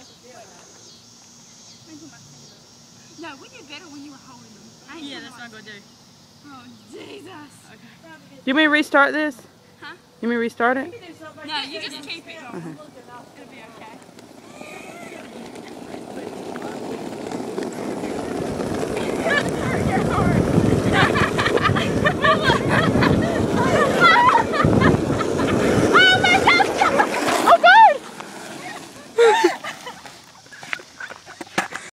No, we did better when you were holding them. Yeah, that's what I'm going to do. Oh, Jesus. Okay. Do you mean restart this? Huh? You mean restart it? No, you just keep it going. It'll be okay.